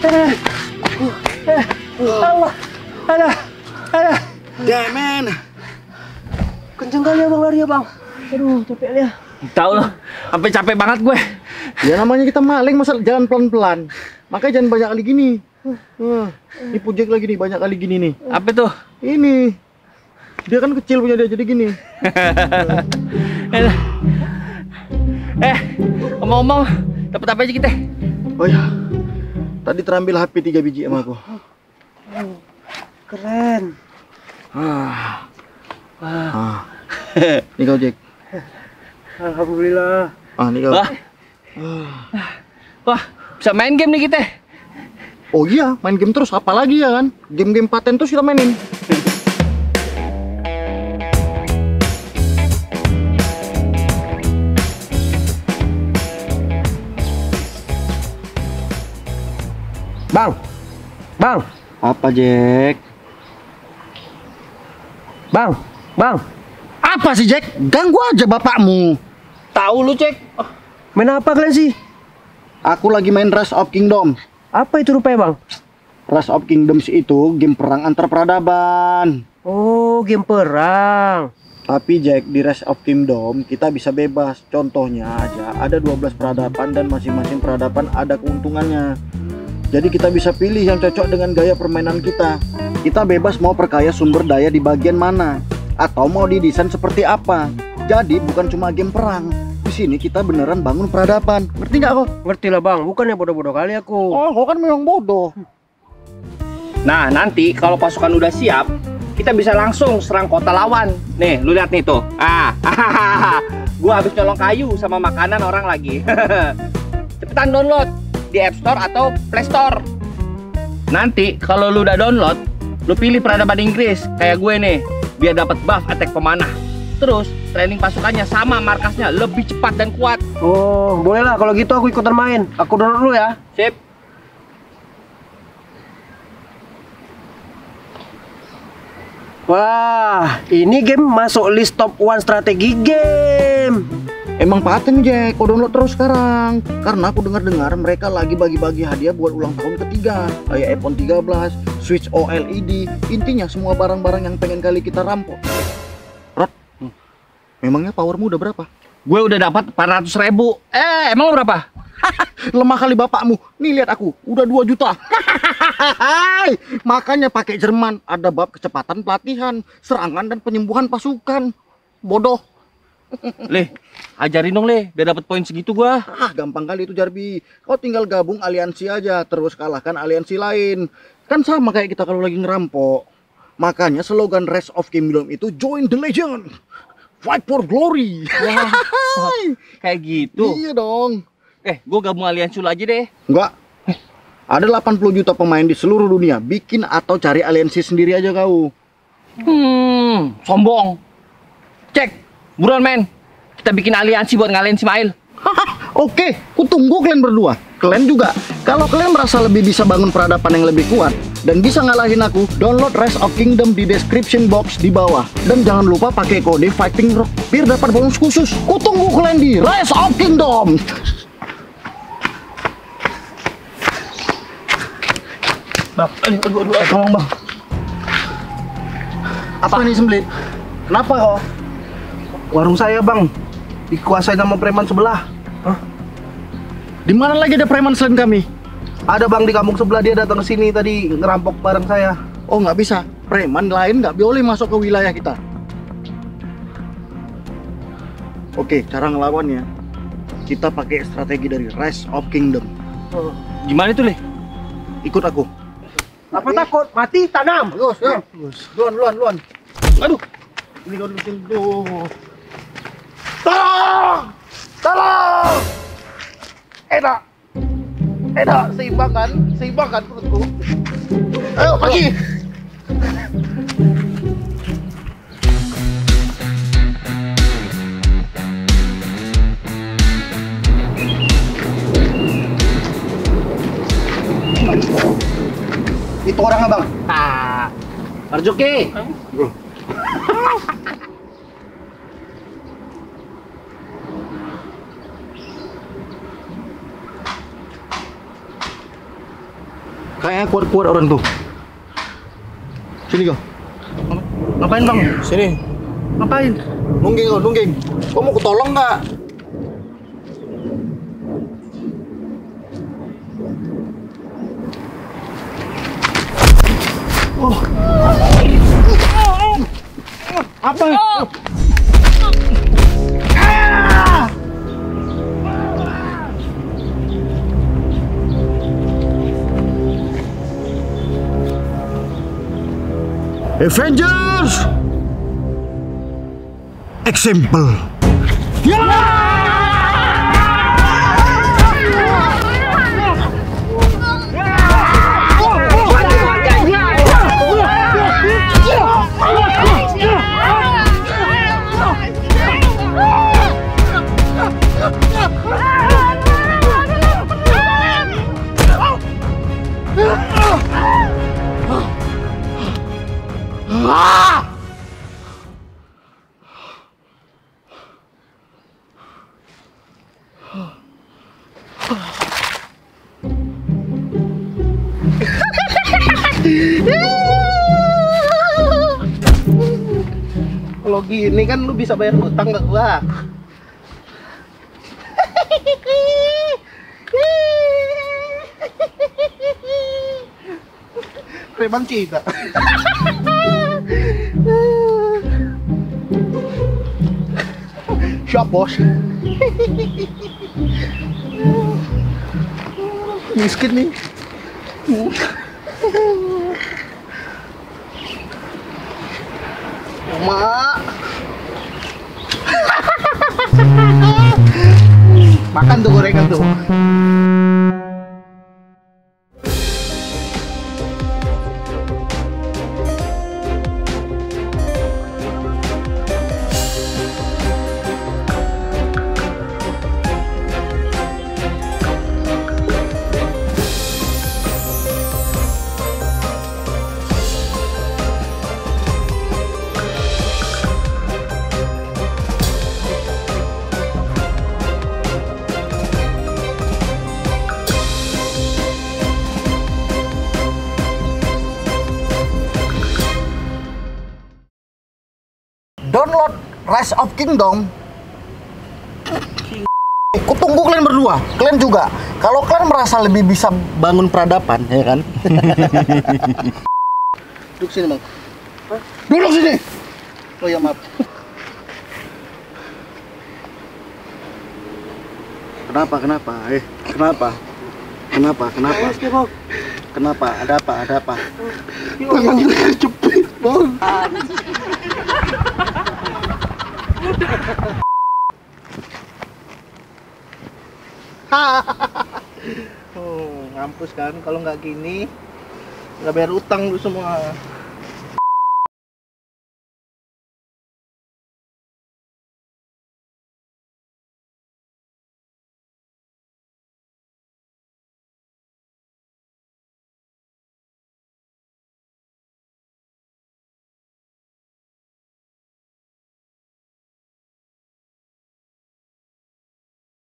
Allah. Ada. Damn, man. Kenceng kali ya bang lari ya bang. Aduh, capek ya. Tahu loh, sampai capek banget gue. Ya namanya kita maling, masa jalan pelan-pelan. Makanya jangan banyak kali gini. Ini Pujek lagi nih, banyak kali gini nih. Apa tuh? Ini. Dia kan kecil punya dia, jadi gini. Ngomong-ngomong, dapat apa aja kita? Oh ya, tadi terambil HP 3 biji sama aku. Keren. Ini kau Jack. Alhamdulillah. Ini kau. Wah, bisa main game nih kita. Oh iya, main game terus, apalagi ya kan? Game-game paten terus kita mainin. Bang. Apa Jack? Bang. Apa sih Jack? Ganggu aja bapakmu. Tahu lu, Cek. Main apa kalian sih? Aku lagi main Rise of Kingdom. Apa itu rupanya bang? Rise of Kingdoms itu game perang antar peradaban. Oh, game perang. Tapi Jack, di Rise of Kingdom kita bisa bebas. Contohnya aja, ada 12 peradaban dan masing-masing peradaban ada keuntungannya. Jadi kita bisa pilih yang cocok dengan gaya permainan kita. Kita bebas mau perkaya sumber daya di bagian mana, atau mau didesain seperti apa. Jadi bukan cuma game perang. Di sini kita beneran bangun peradaban. Ngerti nggak kok? Ngerti lah bang, bukannya bodoh-bodoh kali aku. Oh, kok kan memang bodoh. Nah, nanti kalau pasukan udah siap, kita bisa langsung serang kota lawan. Nih, lu lihat nih tuh. Gua habis nyolong kayu sama makanan orang lagi. Cepetan download di App Store atau Play Store. Nanti kalau lu udah download, lu pilih peradaban Inggris kayak gue nih, biar dapat buff attack pemanah. Terus training pasukannya sama markasnya lebih cepat dan kuat. Oh, boleh lah kalau gitu aku ikutan main. Aku download dulu ya. Sip. Wah, ini game masuk list top 1 strategi game. Emang paten Jack, kau download terus sekarang. Karena aku dengar-dengar mereka lagi bagi-bagi hadiah buat ulang tahun ketiga. Kayak iPhone 13, Switch OLED. Intinya semua barang-barang yang pengen kali kita rampok. Rod, memangnya powermu udah berapa? Gue udah dapat 400.000. Emang lu berapa? Lemah kali bapakmu. Nih lihat aku, udah 2 juta. Makanya pakai Jerman. Ada bab kecepatan pelatihan, serangan dan penyembuhan pasukan. Bodoh. Leh, ajarin dong Leh, biar dapat poin segitu gua. Gampang kali itu Jarbi. Kau tinggal gabung aliansi aja, terus kalahkan aliansi lain. Kan sama kayak kita kalau lagi ngerampok. Makanya slogan Rise of Kingdom itu Join the Legend, Fight for Glory. Wah, kayak gitu. Iya dong. Gua gabung aliansi lu aja deh. Enggak. Ada 80 juta pemain di seluruh dunia. Bikin atau cari aliansi sendiri aja kau. Sombong. Cek. Buruan men, kita bikin aliansi buat ngalahin Ismail. Oke, ku tunggu kalian berdua. Kalian juga. Kalau kalian merasa lebih bisa bangun peradaban yang lebih kuat dan bisa ngalahin aku, download Rise of Kingdom di description box di bawah. Dan jangan lupa pakai kode Fighting Rock biar dapat bonus khusus. Ku tunggu kalian di Rise of Kingdom. Bang, Tolong bang. Apa nih sembelit? Kenapa kok? Warung saya bang dikuasai sama preman sebelah. Di mana lagi ada preman selain kami? Ada bang di kampung sebelah, dia datang ke sini tadi ngerampok barang saya. Oh nggak bisa, preman lain nggak boleh masuk ke wilayah kita. Oke, cara ngelawannya kita pakai strategi dari Rise of Kingdom. Gimana itu Leh? Ikut aku. Apa takut? Mati tanam. Terus, ya. Luan. Aduh, ini kau dulu tuh. Tolong! Enak, seimbang kan perutku. Ayo pergi. Itu orang abang. Marjuki. Kayaknya kuat-kuat orang tuh. Sini kau. Ngapain bang? Sini. Ngapain? Nungging kau, nungging. Kau mau kutolong nggak? Oh. Apa? Avengers! Example. Kalau gini kan lu bisa bayar utang ke gua. Preman kita. Siap bos. Miskin nih. Mak. Makan tuh gorengan tuh. Download Rise of Kingdom. Kutunggu kalian berdua, kalian juga. Kalau kalian merasa lebih bisa bangun peradaban, ya kan? Duduk sini, Bang. Duduk sini. Oh ya, maaf. Kenapa? Kenapa? Kenapa? Ada apa? Tangannya kejepit, Bang. Ngampus kan kalau nggak gini nggak bayar utang lu semua.